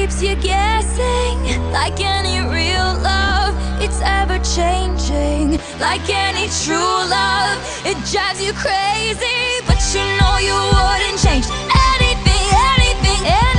keeps you guessing. Like any real love, it's ever changing. Like any true love, it drives you crazy, but you know you wouldn't change anything, anything, anything.